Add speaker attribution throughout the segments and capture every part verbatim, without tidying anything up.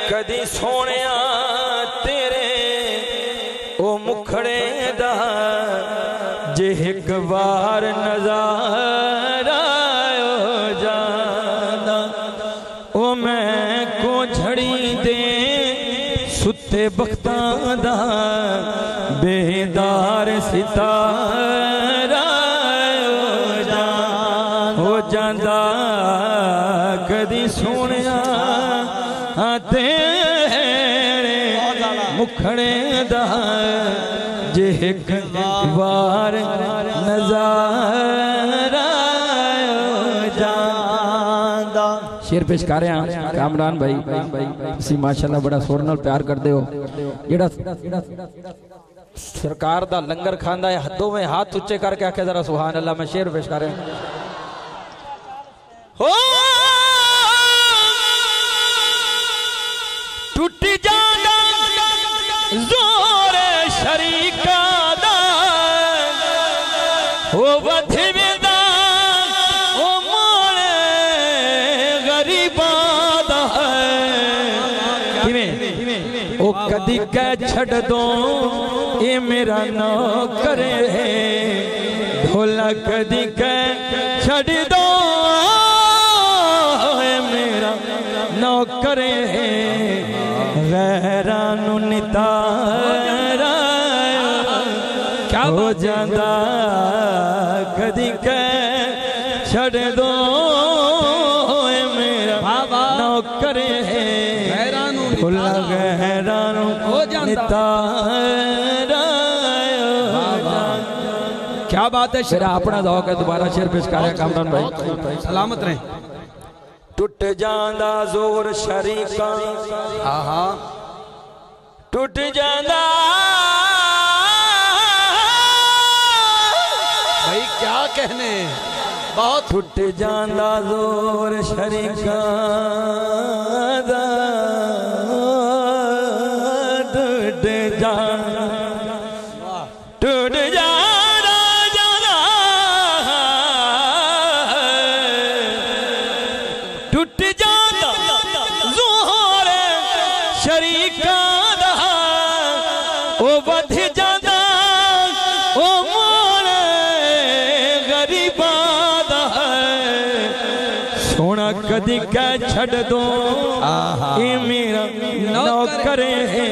Speaker 1: कदी सोने तेरे ओ मुखड़े दा जे एक बार नजारा जाना ओ मैं को झड़ी दे सुते बख्तां दा बेदार सितारा हो जांदा कदी सोनिया तेरे मुखड़े दा जे एक बार नजारा जांदा। शेर पेश कर रहे हैं कामरान भाई, तुसी माशाल्लाह बड़ा सुर नाल प्यार करते हो। जेड़ा सरकार दा लंगर खांदा है हदों में हाथ उच्चे करके आखे जरा सुभान अल्लाह। मैं शेर पेश कर रहा हूं। टूट जाना जोर शरीका दा हो वधवेदा ओ मोड़े गरीबा दा किवें ओ कदी कह छड़ दो ये मेरा नौकर है ढोला कदी कह छड़ दो ये मेरा नौकर है गैरानू नितारा क्या हो जाता कदी कह छड़ दो ये मेरा नौकर है ढोला गैरानू नितारा। क्या बात है, शेर अपना दौक है। दोबारा शेर पेश कर रहे हैं कामरान भाई, सलामत रहे। टूट जांदा जोर शरीका आहा टूट जांदा
Speaker 2: भाई क्या कहने बहुत
Speaker 1: टूट जांदा जोर शरीका दा टूट जांदा टूट जांदा जाना टूट जांदा जोर शरीका दा ओ वध जांदा ओ मोड़े गरीबा दा सोना कदी कह छड़ दो ये मेरा नौकर है।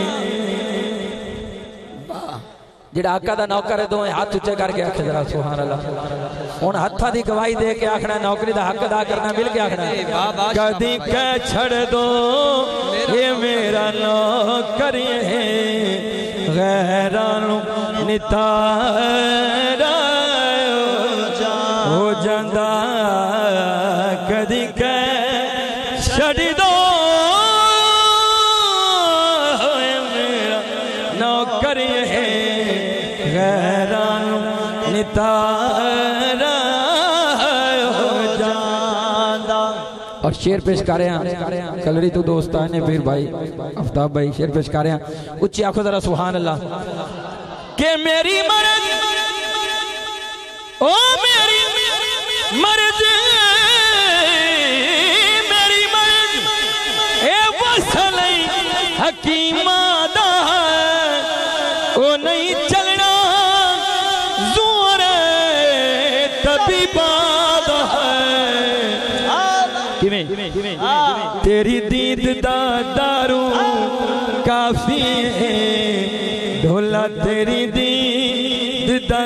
Speaker 1: जेड़ा आका दा नौकर है दो हाथ उच्चे करके आखे जरा सुभान अल्लाह। हुण हत्था दी गवाही दे के आखना नौकरी दा हक अदा करना मिल के आखना कदी कह छड़ दो ये मेरा नौकर है गैरानू नितारा हो जांदा कदी कह छड़ दो ये मेरा नौकर है गैरानू नितारा हो जांदा। और शेर पेश कर रहे हैं कलरी तो दोस्त ने फिर भाई आफ्ताब भाई शेर पेश कर रहे हैं उच्ची आंखों जरा सुभान अल्लाह। के मेरी मर्ज ओ मेरी मर्ज मेरी मर्ज ए वसल हकीमा दा ओ नहीं चलना जोर तबीबा दा किवें तेरी दीद दा दारू काफी है ढोला तेरी दीद दा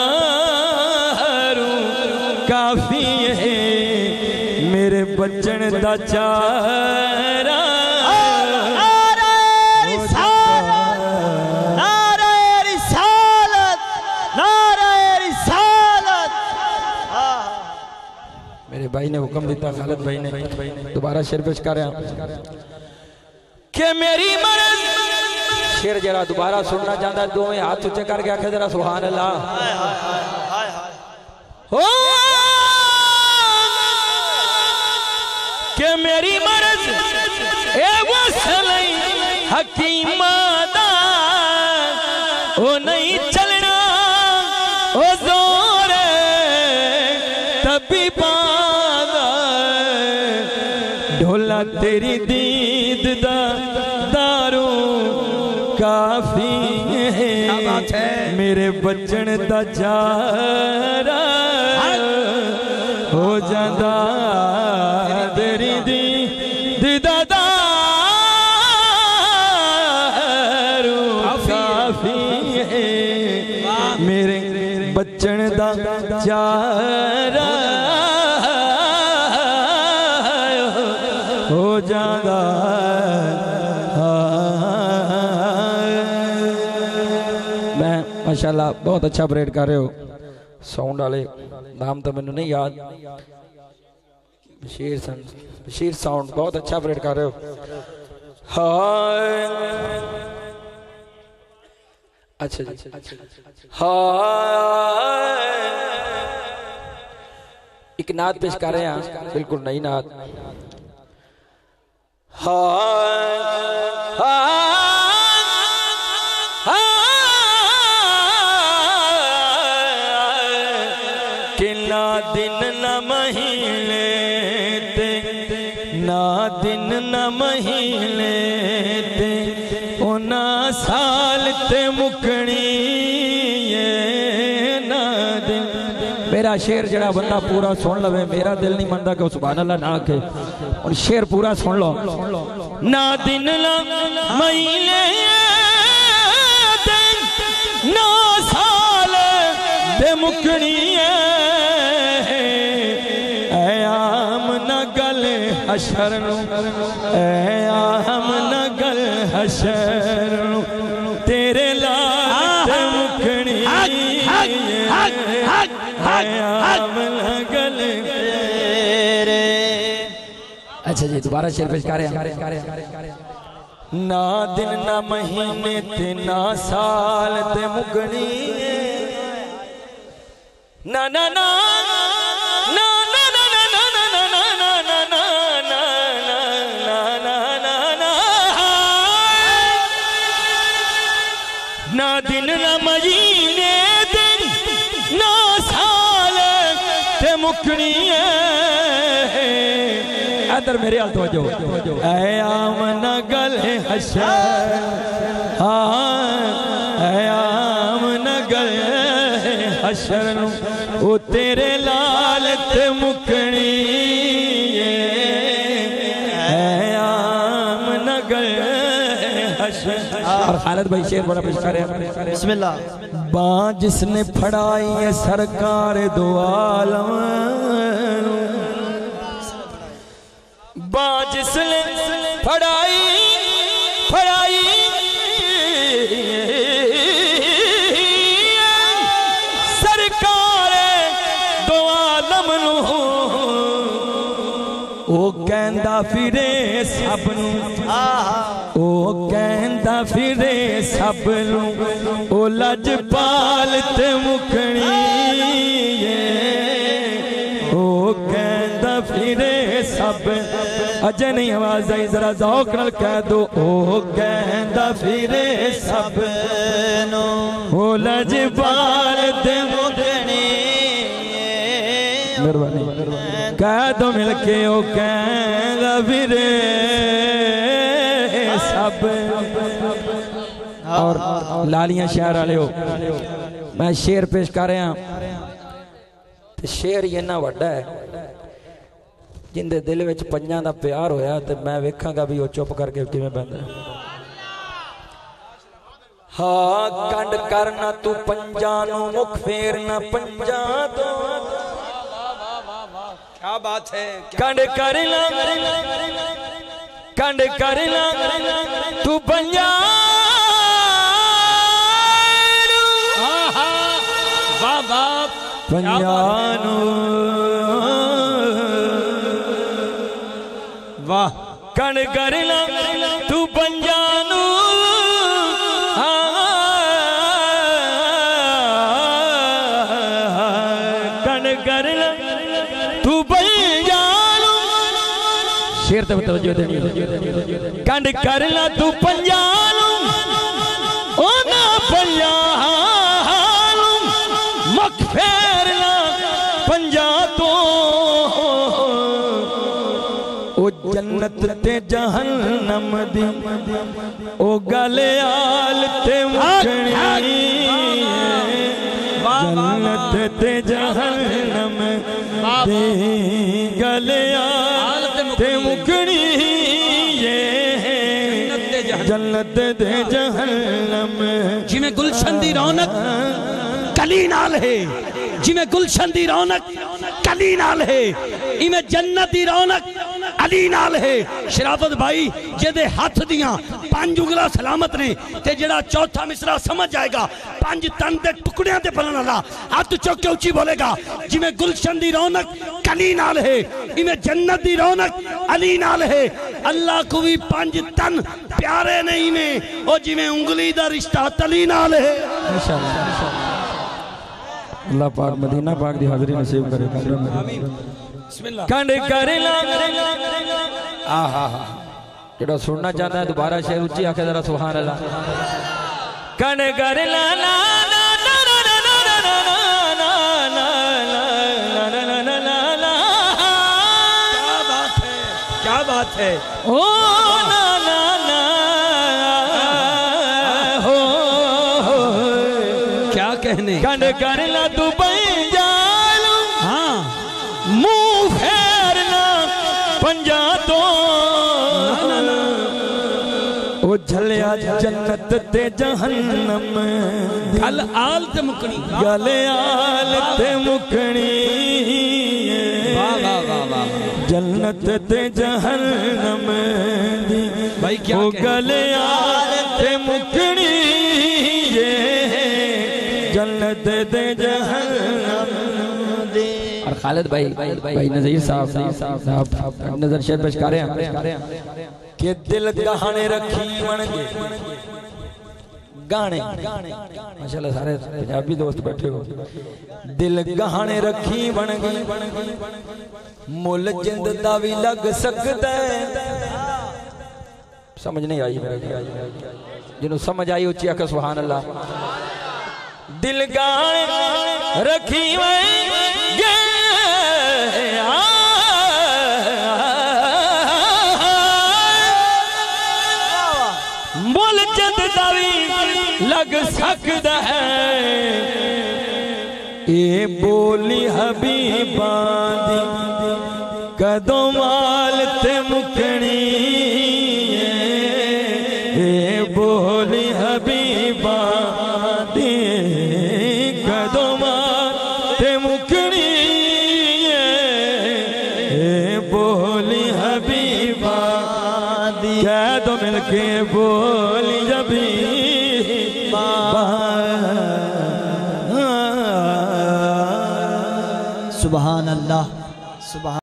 Speaker 1: दारू काफी है मेरे बचन दा चारा भाई ने हुक्म दिता खालिद भाई ने दोबारा शेर पेश कर रहे हैं कि मेरी मर्ज शेर जरा दोबारा सुनना चाहता है दो हाथ उच्चे करके आखे जरा सुभान अल्लाह। हो कि मेरी मर्ज ए वसल हकीमा दा ओ नहीं चलना ओ जोर तबीबा ढोल भोला तेरी दीद दा दारू काफी है मेरे बचन दा चारा हो जांदा तेरी दीद दा दारू काफी है मेरे बचन दा चारा हो जांदा मैं माशाल्लाह बहुत अच्छा परेड कर रहे हो साउंड वाले नाम तो मैंने नहीं याद बशीर सन बशीर साउंड बहुत अच्छा परेड कर रहे हो हाय अच्छा जी हाय एक नात पेश कर रहे हैं बिल्कुल नई नात हाय कि ना दिन न महीने ते ना दिन न महीने ते उना साल ते मुकनी ना दिन मेरा शेर जड़ा बंदा पूरा सुन लवे मेरा दिल नहीं मनता कि सुभान अल्लाह ना के और शेर पूरा सुन लो ना दिन न महीने ना साल ते मुकनी आम न गल हशर आम न गल हशर तेरे लाल मुकनी आम न गल अच्छा जी दोबारा शेर पेश कर रहे हैं ना दिन ना महीने ते ना साल ते मुकनी ना ना ना ना दिन ना महीने दिन ना साल ते मुकनी इधर मेरे हाल तो जो ऐ आम न गल हशर हाँ ऐ आम न गल हशर ओ तेरे लाल ते मुकनी ऐ आम न गल और खालिद भाई शेर बड़ा पेश कर रहे हैं बिस्मिल्लाह बाँ जिसने फड़ाई है सरकार दो आलम बाँ जिसने फड़ाई फड़ाई सरकार दो आलम ओ कहंदा फिरे सब नू ओ कहंदा फिरे सब नू ओ लजपाल ते मुकनी ओ कहंदा फिरे सब अजय नहीं आवाज आई जरा ज़ौक़ नाल कह दो ओ कहंदा फिरे सब नू ओ लजपाल ते मुकनी मेहरबानी कह दो मिलके ओ कहंदा फिरे सब और लालियां शहर वाले हो मैं शेर पेश कर रहा ते शेर ये ना वड्डा है जिंदे दिल विच पंजां दा प्यार होया ते मैं वेखांगा भी वो चुप करके किवें बंदा हाँ कंड करना तू पंजां नू मुख फेरना पंजां तो क्या बात है कंड करना कंड करना तू पंजां बाबा पंजां वाह कंड करना तू पंजां कंड करना तू पंजां शेर ते तवज्जो देनी कंड करना तू पंजां ओ ना पंजां मुख फेरना पंजां तो ओ जन्नत जन्नत ते जहन्नम दी ओ गले आल ते मुकनी जन्नत ते जहन्नम दी गले आल ते मुकनी ये जन्नत ते जहन्नम
Speaker 3: जिमें गुलशन दी रौनक कली नाल है जिमें गुलशन दी रौनक कली नाल है इमें जन्नत दी रौनक अली नाल है। शराफत भाई जेदे हाथ दियां पांच उंगला सलामत ने ते जेड़ा चौथा मिसरा समझ जाएगा पांच तन दे टुकड़ियां ते बनन वाला हाथ चुक के ऊंची बोलेगा जिमें गुलशन दी रौनक कली नाल है इमें जन्नत दी रौनक अली नाल है। अल्लाह को भी पांच तन प्यारे नहीं में ओ जिमें उंगली दा रिश्ता तली नाल है।
Speaker 1: अल्लाह पाक मदीना पाक दी हाज़री नसीब करे। कंड कर आहा जेड़ा सुनना चाहता है दोबारा शेर ऊंची आके जरा सुभान अल्लाह। कंड कर ला ला
Speaker 3: क्या बात है
Speaker 1: ओ ना ना ना हो
Speaker 3: क्या कहने
Speaker 1: कंड कर ला दुबई जालू
Speaker 3: हाँ
Speaker 1: मुंह फेरना पंजा तो ओ झलिया जन्नत ते जहन्नम
Speaker 3: गल आल ते मुकनी
Speaker 1: गले आल ते मुकनी
Speaker 3: वाह वाह वाह वाह
Speaker 1: जन्नत ते जहन्नम दी
Speaker 3: भाई क्या
Speaker 1: ओ गले आल ते मुकनी ये जन्नत ते जहन्नम दी। और खालिद भाई भाई नज़ीर साहब साहब नजर शेर पेश कर रहे हैं कि दिल गहने रखी बन गए गाने माशाल्लाह सारे पंजाबी दोस्त बैठे हो दिल गहने रखी बन गई मुल जिंद दा भी लग सकता है। समझ नहीं आई जिन्हों समझ आई उच्ची आके सुभान अल्लाह। दिल गहने रखी गे मुल जिंद दा भी लग सकता है ये बोली हबीबा दी कदों माल ते मुकनी ये बोली हबीबा दी कदों माल ते मुकनी ये बोली हबीबा दी कह दो मिलके बोली जबी
Speaker 4: सुबहान अल्लाह सुबहान